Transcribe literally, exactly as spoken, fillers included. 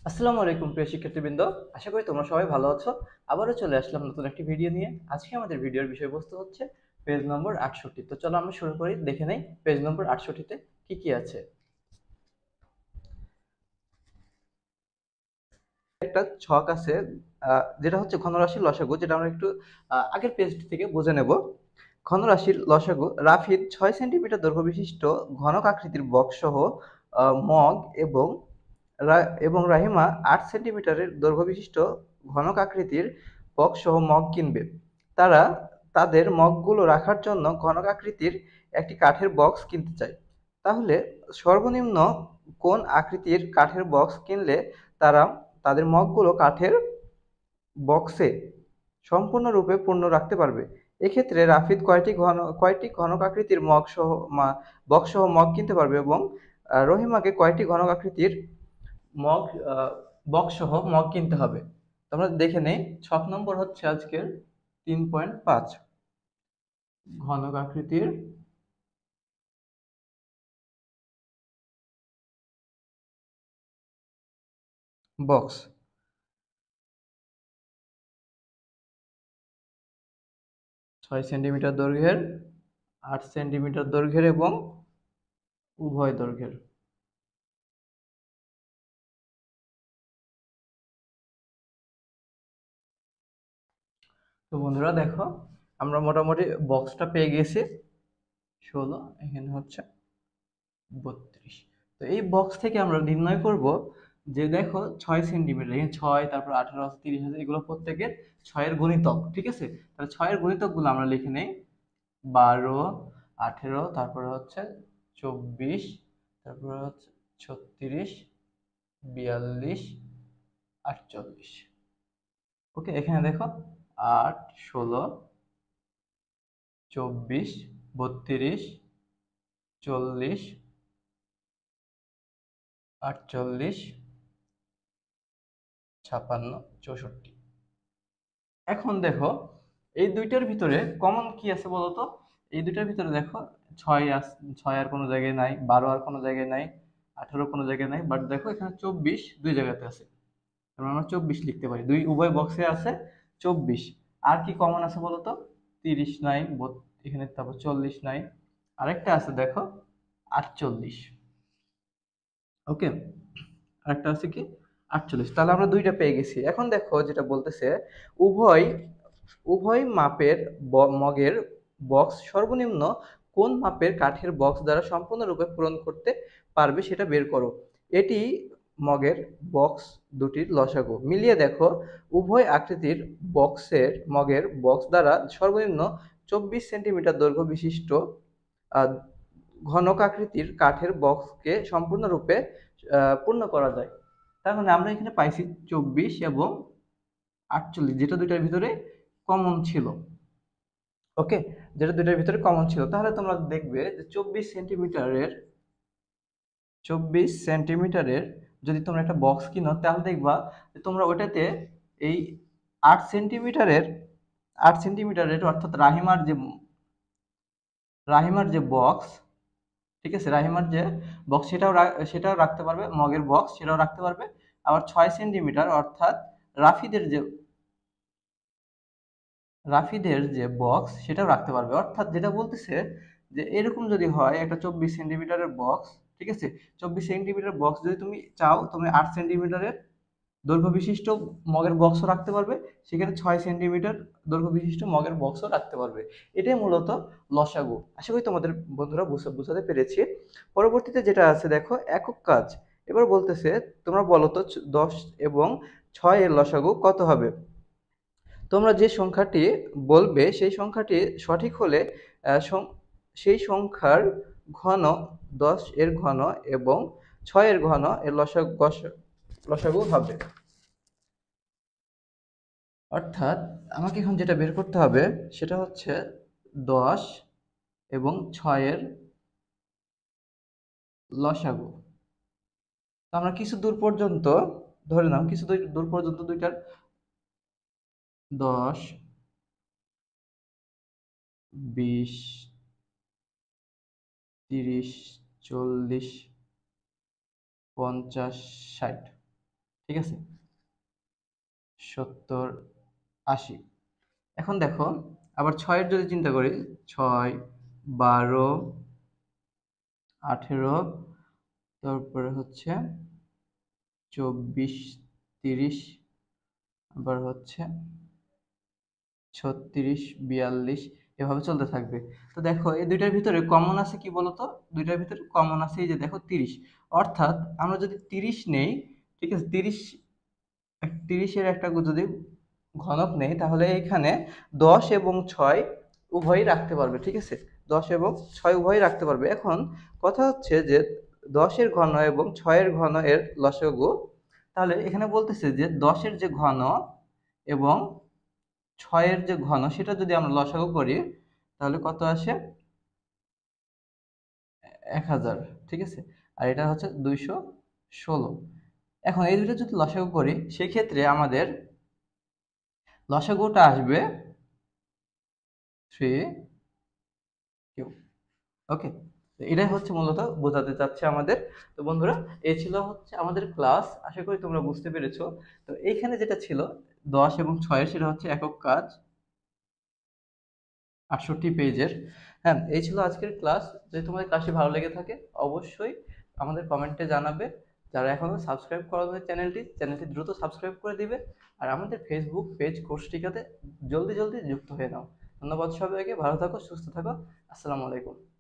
আসসালামু আলাইকুম প্রিয় শিক্ষার্থীবৃন্দ। আশা করি তোমরা সবাই ভালো আছো। আবারও চলে আসলাম নতুন একটি ভিডিও নিয়ে। আজকে আমাদের ভিডিওর বিষয়বস্তু হচ্ছে পেজ নম্বর আটষট্টি। তো চলো আমরা শুরু করি, দেখে নেই পেজ নম্বর আটষট্টিতে কি কি আছে। একটা ছক আছে, আহ, যেটা হচ্ছে ঘনরাশির লসাগু, যেটা আমরা একটু আহ, আগের পেজ থেকে বুঝে নেব। ঘনরাশির লসাগু রাফিদ ছয় সেন্টিমিটার দৈর্ঘ্য বিশিষ্ট ঘনক আকৃতির বক্স সহ আহ, মগ এবং রা- এবং রাহিমা আট সেন্টিমিটারের দৈর্ঘ্য বিশিষ্ট ঘনক আকৃতির বক্স সহ মগ কিনবে। তারা তাদের মগগুলো রাখার জন্য ঘনক আকৃতির একটি কাঠের বক্স কিনতে চায়। তাহলে সর্বনিম্ন কোন আকৃতির কাঠের বক্স কিনলে তারা তাদের মগগুলো কাঠের বক্সে সম্পূর্ণরূপে পূর্ণ রাখতে পারবে? এক্ষেত্রে রাফিদ কয়টি ঘন কয়টি ঘনক আকৃতির মগ সহ বক্স সহ মগ কিনতে পারবে এবং আহ, রহিমাকে কয়টি ঘনক আকৃতির মগ বক্স সহ মগ কিনতে হবে? তো আমরা দেখে নেই। ছক নম্বর হচ্ছে আজকের তিন পয়েন্ট পাঁচ, ঘনক আকৃতির বক্স। ছয় সেন্টিমিটার দৈর্ঘ্যের, আট সেন্টিমিটার দৈর্ঘ্যের এবং উভয় দৈর্ঘ্যের। তো বন্ধুরা দেখো, আমরা মোটামুটি বক্সটা পেয়ে গেছি। ষোলো, এখানে হচ্ছে বত্রিশ। তো এই বক্স থেকে আমরা নির্ণয় করব যে দেখো ছয় সেন্টিমিটার, এখানে ছয়, তারপর আঠারো আছে, তিরিশ আছে, এগুলো প্রত্যেকের ছয়ের গুণিতক। ঠিক আছে, তাহলে ছয়ের গুণিতক গুলো আমরা লিখে নেই। বারো, আঠেরো, তারপরে হচ্ছে চব্বিশ, তারপরে হচ্ছে ছত্রিশ, বিয়াল্লিশ, আটচল্লিশ। ওকে, এখানে দেখো আট, ষোলো, চব্বিশ, বত্রিশ, চল্লিশ, আটচল্লিশ, ছাপ্পান্ন, চৌষট্টি। এখন দেখো এই দুইটার ভিতরে কমন কি আছে বলতো? এই দুইটার ভিতরে দেখো ছয় আস ছয় আর কোনো জায়গায় নাই, বারো আর কোনো জায়গায় নাই, আঠারো কোনো জায়গায় নাই, বাট দেখো এখানে চব্বিশ দুই জায়গাতে আছে। তারপর আমরা চব্বিশ লিখতে পারি, দুই উভয় বক্সে আছে চব্বিশ। আর কি কমন আছে বলতো? তিরিশ নাই, বত- এখানে তারপর চল্লিশ নাই, আরেকটা আছে দেখো আটচল্লিশ। ওকে, আরেকটা আছে কি আটচল্লিশ। তাহলে আমরা দুইটা পেয়ে গেছি। এখন দেখো যেটা বলতেছে, উভয় উভয় মাপের ব- মগের বক্স সর্বনিম্ন কোন মাপের কাঠের বক্স দ্বারা সম্পূর্ণরূপে পূরণ করতে পারবে সেটা বের করো। এটি মগের বক্স দুটির লসাগু। মিলিয়ে দেখো উভয় আকৃতির বক্সের মগের বক্স দ্বারা সর্বনিম্ন চব্বিশ সেন্টিমিটার দৈর্ঘ্য বিশিষ্ট আহ, ঘনক আকৃতির কাঠের বক্সকে সম্পূর্ণরূপে আহ, পূর্ণ করা যায়। তার মানে আমরা এখানে পাইছি চব্বিশ এবং আটচল্লিশ, যেটা দুইটার ভিতরে কমন ছিল। ওকে, যেটা দুইটার ভিতরে কমন ছিল। তাহলে তোমরা দেখবে যে চব্বিশ সেন্টিমিটারের চব্বিশ সেন্টিমিটারের যদি তোমরা একটা বক্স কিনো, তাহলে দেখবা যে তোমরা ওটাতে এই আট সেন্টিমিটারের আট সেন্টিমিটারের অর্থাৎ রাহিমার যে রাহিমার যে বক্স, ঠিক আছে, রাহিমার যে বক্স সেটাও রা- সেটাও রাখতে পারবে, মগের বক্স সেটাও রাখতে পারবে। আবার ছয় সেন্টিমিটার অর্থাৎ রাফিদের যে রাফিদের যে বক্স সেটাও রাখতে পারবে। অর্থাৎ যেটা বলতেছে যে এরকম যদি হয় একটা চব্বিশ সেন্টিমিটারের বক্স, ঠিক আছে, চব্বিশ সেন্টিমিটার বক্স যদি তুমি চাও, তুমি আট সেন্টিমিটারের দৈর্ঘ্য বিশিষ্ট মগের বক্সও রাখতে পারবে, সেখানে ছয় সেন্টিমিটার দৈর্ঘ্য বিশিষ্ট মগের বক্সও রাখতে পারবে। এটাই মূলত লসাগু। আশা করি তোমাদের বন্ধুরা বুঝা- বুঝাতে পেরেছি। পরবর্তীতে যেটা আছে দেখো একক কাজ। এবার বলতেছে তোমরা বলো তো চ- দশ এবং ছয় এর লসাগু কত হবে? তোমরা যে সংখ্যাটি বলবে সেই সংখ্যাটি সঠিক হলে আহ, সং- সেই সংখ্যার ঘন দশ এর ঘন এবং ছয় এর ঘন এর লসাগু গস- লসাগু হবে। অর্থাৎ আমাকে এখন যেটা বের করতে হবে সেটা হচ্ছে দশ এবং ছয়ের লসাগু। তো আমরা কিছু দূর পর্যন্ত ধরে নাও, কিছু দূর দূর পর্যন্ত দুইটার দশ, বিশ, তিরিশ, চল্লিশ, পঞ্চাশ, ষাট, ঠিক আছে, সত্তর, আশি। এখন দেখো আবার ছয়ের যদি চিন্তা করি, ছয়, বারো, আঠেরো, তারপরে হচ্ছে চব্বিশ, তিরিশ, আবার হচ্ছে ছত্রিশ, বিয়াল্লিশ, এভাবে চলতে থাকবে। তো দেখো এই দুইটার ভিতরে কমন আছে কি বলতো? দুইটার ভিতরে কমন আছে এই যে দেখো তিরিশ। অর্থাৎ আমরা যদি তিরিশ নেই, ঠিক আছে, তিরিশ, তিরিশের একটা যদি ঘনক নেই, তাহলে এখানে দশ এবং ছয় উভয়ই রাখতে পারবে। ঠিক আছে, দশ এবং ছয় উভয়ই রাখতে পারবে। এখন কথা হচ্ছে যে দশের ঘন এবং ছয়ের ঘন এর লসাগু, তাহলে এখানে বলতেছে যে দশের যে ঘন এবং ছয়ের যে ঘন সেটা যদি আমরা লসাগু করি, তাহলে কত আসে? এক হাজার। ঠিক আছে, আর এটা হচ্ছে দুইশো ষোলো। এখন এই দুটো যদি লসাগু করি, সেক্ষেত্রে আমাদের লসাগুটা আসবে থ্রি কিউ। ওকে, এটাই হচ্ছে মূলত বোঝাতে চাচ্ছে আমাদের। তো বন্ধুরা, এই ছিল হচ্ছে আমাদের ক্লাস, আশা করি তোমরা বুঝতে পেরেছো। তো এইখানে যেটা ছিল দশ এবং ছয়ের, সেটা হচ্ছে একক কাজ, আটষট্টি পেজের। হ্যাঁ, এই ছিল আজকের ক্লাস। যদি তোমাদের ক্লাসটি ভালো লেগে থাকে, অবশ্যই আমাদের কমেন্টে জানাবে। যারা এখনো সাবস্ক্রাইব করাবে চ্যানেলটি, চ্যানেলটি দ্রুত সাবস্ক্রাইব করে দিবে। আর আমাদের ফেসবুক পেজ কোর্সটিকাতে জলদি জলদি যুক্ত হয়ে নাও। ধন্যবাদ সবাইকে, ভালো থাকো, সুস্থ থাকো। আসসালামু আলাইকুম।